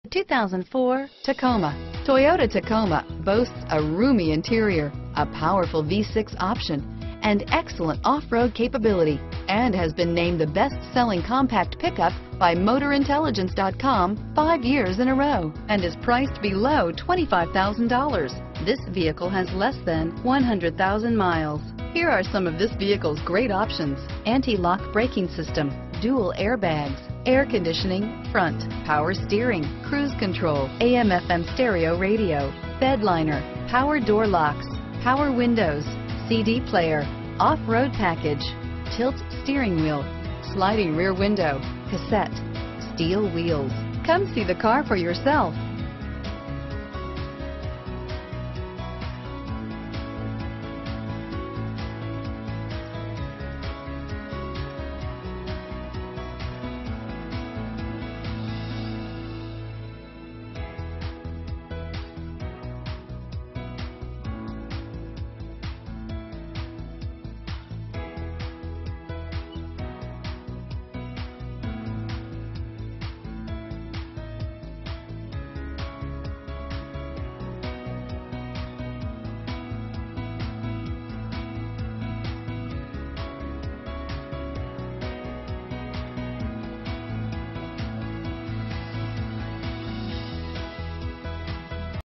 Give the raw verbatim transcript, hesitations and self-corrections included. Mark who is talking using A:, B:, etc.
A: two thousand four Tacoma. Toyota Tacoma boasts a roomy interior, a powerful V six option, and excellent off-road capability, and has been named the best-selling compact pickup by Motor Intelligence dot com five years in a row, and is priced below twenty-five thousand dollars. This vehicle has less than one hundred thousand miles. Here are some of this vehicle's great options: anti-lock braking system, dual airbags, air conditioning, front, power steering, cruise control, A M F M stereo radio, bed liner, power door locks, power windows, C D player, off-road package, tilt steering wheel, sliding rear window, cassette, steel wheels. Come see the car for yourself.